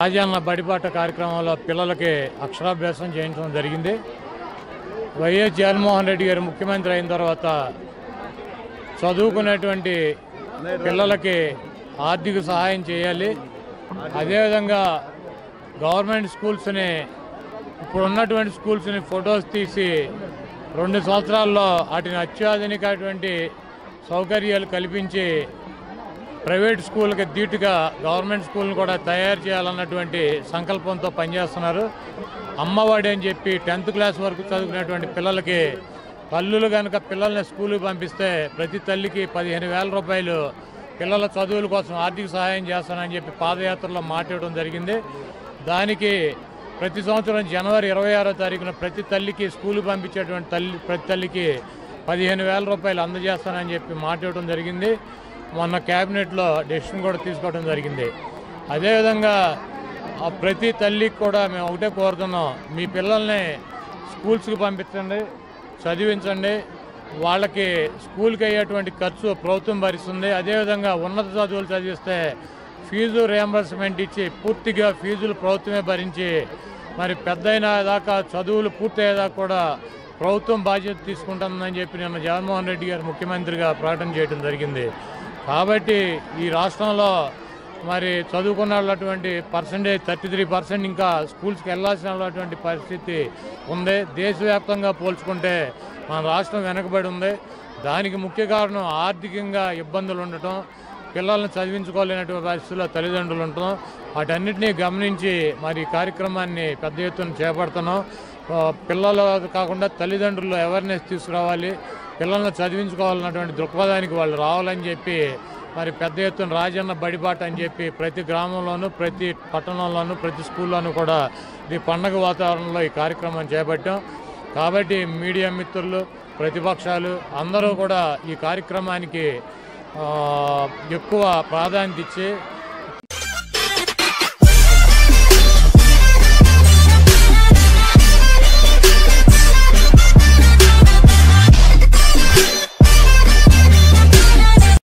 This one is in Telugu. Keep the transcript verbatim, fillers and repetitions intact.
రాజన్న బడిపాట కార్యక్రమంలో పిల్లలకి అక్షరాభ్యాసం చేయించడం జరిగింది. వైఎస్ జగన్మోహన్ రెడ్డి గారు ముఖ్యమంత్రి అయిన తర్వాత చదువుకునేటువంటి పిల్లలకి ఆర్థిక సహాయం చేయాలి. అదేవిధంగా గవర్నమెంట్ స్కూల్స్ని ఇప్పుడు ఉన్నటువంటి స్కూల్స్ని ఫొటోస్ తీసి రెండు సంవత్సరాల్లో వాటిని అత్యాధునికటువంటి సౌకర్యాలు కల్పించి ప్రైవేట్ స్కూల్కి ధీటుగా గవర్నమెంట్ స్కూల్ని కూడా తయారు చేయాలన్నటువంటి సంకల్పంతో పనిచేస్తున్నారు. అమ్మఒడి అని చెప్పి టెన్త్ క్లాస్ వరకు చదువుకునేటువంటి పిల్లలకి తల్లులు కనుక పిల్లల్ని స్కూల్కి పంపిస్తే ప్రతి తల్లికి పదిహేను వేల రూపాయలు పిల్లల చదువుల కోసం ఆర్థిక సహాయం చేస్తానని చెప్పి పాదయాత్రలో మాట్లాడడం జరిగింది. దానికి ప్రతి సంవత్సరం జనవరి ఇరవై ఆరో తారీఖున ప్రతి తల్లికి స్కూల్కి పంపించేటువంటి తల్లి ప్రతి తల్లికి పదిహేను వేల రూపాయలు అందజేస్తానని చెప్పి మాట్లాడడం జరిగింది. మొన్న క్యాబినెట్లో డెసిషన్ కూడా తీసుకోవడం జరిగింది. అదేవిధంగా ప్రతి తల్లికి కూడా మేము ఒకటే కోరుతున్నాం, మీ పిల్లల్ని స్కూల్స్కి పంపించండి, చదివించండి. వాళ్ళకి స్కూల్కి అయ్యేటువంటి ఖర్చు ప్రభుత్వం భరిస్తుంది. అదేవిధంగా ఉన్నత చదువులు చదివిస్తే ఫీజు రియంబర్స్మెంట్ ఇచ్చి పూర్తిగా ఫీజులు ప్రభుత్వమే భరించి మరి పెద్దయిన దాకా చదువులు పూర్తయ్యేదాకా కూడా ప్రభుత్వం బాధ్యత తీసుకుంటుందని చెప్పి నిన్న జగన్మోహన్ రెడ్డి గారు ముఖ్యమంత్రిగా ప్రకటన చేయడం జరిగింది. కాబట్టి ఈ రాష్ట్రంలో మరి చదువుకున్నటువంటి పర్సంటేజ్ థర్టీ త్రీ పర్సెంట్ ఇంకా స్కూల్స్కి వెళ్ళాల్సినటువంటి పరిస్థితి ఉంది. దేశవ్యాప్తంగా పోల్చుకుంటే మన రాష్ట్రం వెనకబడి ఉంది. దానికి ముఖ్య కారణం ఆర్థికంగా ఇబ్బందులు ఉండటం, పిల్లల్ని చదివించుకోలేనటువంటి పరిస్థితుల్లో తల్లిదండ్రులు ఉండటం. వాటన్నిటినీ గమనించి మరి కార్యక్రమాన్ని పెద్ద ఎత్తున చేపడుతున్నాం. పిల్లలు కాకుండా తల్లిదండ్రులు అవేర్నెస్ తీసుకురావాలి, పిల్లల్ని చదివించుకోవాలన్నటువంటి దృక్పథానికి వాళ్ళు రావాలని చెప్పి మరి పెద్ద ఎత్తున రాజన్న బడిబాట అని చెప్పి ప్రతి గ్రామంలోనూ ప్రతి పట్టణంలోనూ ప్రతి స్కూల్లోనూ కూడా ఈ పండగ వాతావరణంలో ఈ కార్యక్రమం చేపట్టాం. కాబట్టి మీడియా మిత్రులు, ప్రతిపక్షాలు అందరూ కూడా ఈ కార్యక్రమానికి ఎక్కువ ప్రాధాన్యత ఇచ్చి